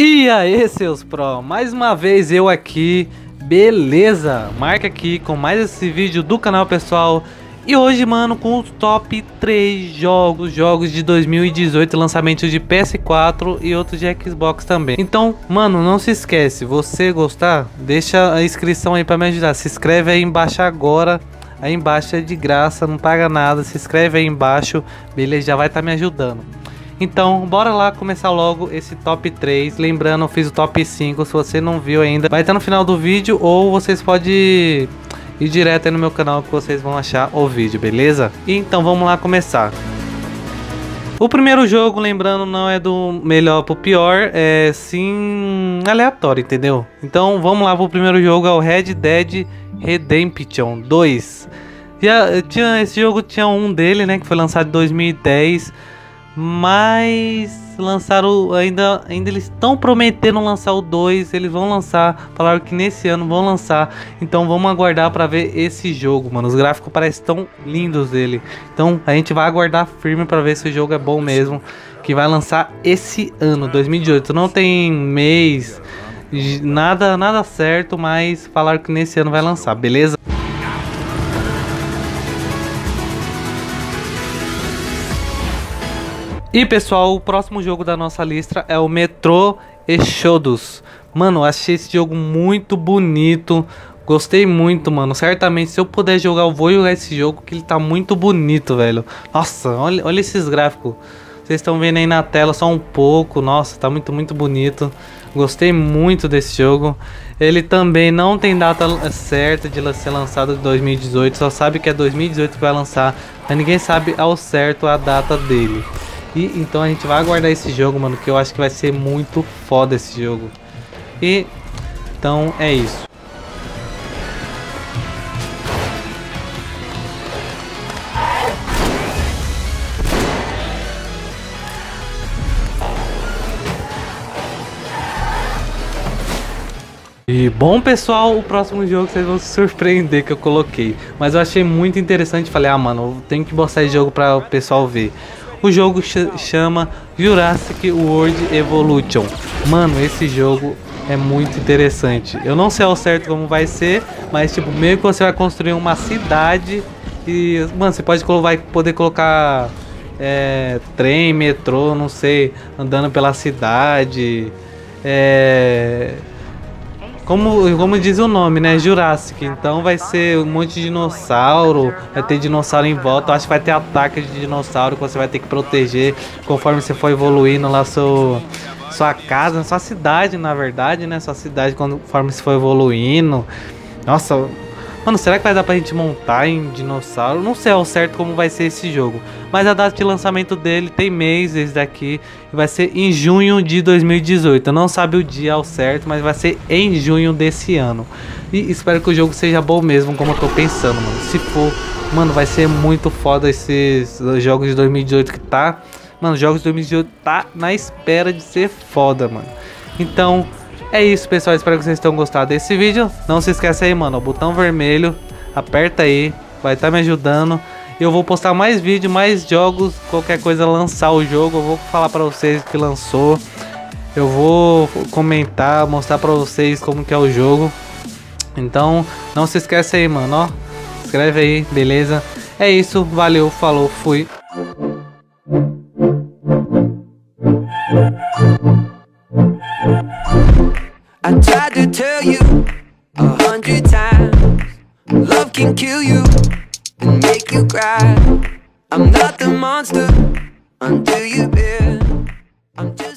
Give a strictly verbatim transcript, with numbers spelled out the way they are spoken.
E aí, seus pro, mais uma vez eu aqui, beleza? Marca aqui com mais esse vídeo do canal, pessoal. E hoje, mano, com os top três jogos, jogos de dois mil e dezoito, lançamentos de P S quatro e outros de Xbox também. Então, mano, não se esquece, você gostar, deixa a inscrição aí pra me ajudar. Se inscreve aí embaixo agora, aí embaixo é de graça, não paga nada. Se inscreve aí embaixo, beleza? Já vai estar me ajudando. Então, bora lá começar logo esse top três. Lembrando, eu fiz o top cinco, se você não viu ainda, vai estar no final do vídeo, ou vocês podem ir direto aí no meu canal que vocês vão achar o vídeo, beleza? Então, vamos lá começar. O primeiro jogo, lembrando, não é do melhor pro pior, é sim aleatório, entendeu? Então, vamos lá pro primeiro jogo, é o Red Dead Redemption dois. Já, tinha, esse jogo tinha um dele, né, que foi lançado em dois mil e dez. Mas lançaram ainda, ainda eles estão prometendo lançar o dois, eles vão lançar, falaram que nesse ano vão lançar. Então vamos aguardar para ver esse jogo, mano. Os gráficos parecem tão lindos dele. Então a gente vai aguardar firme para ver se o jogo é bom mesmo, que vai lançar esse ano, dois mil e dezoito. Não tem mês, nada, nada certo, mas falaram que nesse ano vai lançar, beleza? E pessoal, o próximo jogo da nossa lista é o Metro Exodus. Mano, achei esse jogo muito bonito. Gostei muito, mano. Certamente, se eu puder jogar, eu vou jogar esse jogo, que ele tá muito bonito, velho. Nossa, olha, olha esses gráficos. Vocês estão vendo aí na tela só um pouco. Nossa, tá muito, muito bonito. Gostei muito desse jogo. Ele também não tem data certa de ser lançado em dois mil e dezoito. Só sabe que é dois mil e dezoito que vai lançar, mas ninguém sabe ao certo a data dele. E então a gente vai aguardar esse jogo, mano, que eu acho que vai ser muito foda esse jogo. E então é isso. E bom, pessoal, o próximo jogo vocês vão se surpreender que eu coloquei, mas eu achei muito interessante. Falei, ah, mano, eu tenho que mostrar esse jogo para o pessoal ver. O jogo ch chama Jurassic World Evolution. Mano, esse jogo é muito interessante. Eu não sei ao certo como vai ser, mas tipo, meio que você vai construir uma cidade e, mano, você pode vai poder colocar é, trem, metrô, não sei, andando pela cidade. É... Como, como diz o nome, né? Jurassic. Então vai ser um monte de dinossauro. Vai ter dinossauro em volta. Eu acho que vai ter ataque de dinossauro que você vai ter que proteger conforme você for evoluindo lá seu, sua casa, sua cidade, na verdade, né? Sua cidade conforme você for evoluindo. Nossa, mano, será que vai dar pra gente montar em dinossauro? Não sei ao certo como vai ser esse jogo, mas a data de lançamento dele tem mês, esse daqui, e vai ser em junho de dois mil e dezoito. Eu não sabe o dia ao certo, mas vai ser em junho desse ano. E espero que o jogo seja bom mesmo, como eu tô pensando, mano. Se for, mano, vai ser muito foda esses jogos de dois mil e dezoito que tá... Mano, jogos de dois mil e dezoito tá na espera de ser foda, mano. Então... é isso, pessoal, espero que vocês tenham gostado desse vídeo. Não se esqueça aí, mano, o botão vermelho, aperta aí, vai estar me ajudando. Eu vou postar mais vídeo, mais jogos, qualquer coisa lançar o jogo, eu vou falar pra vocês que lançou. Eu vou comentar, mostrar pra vocês como que é o jogo. Então, não se esqueça aí, mano, ó, escreve aí, beleza? É isso, valeu, falou, fui. I tried to tell you a hundred times, love can kill you and make you cry. I'm not the monster until you've been. I'm just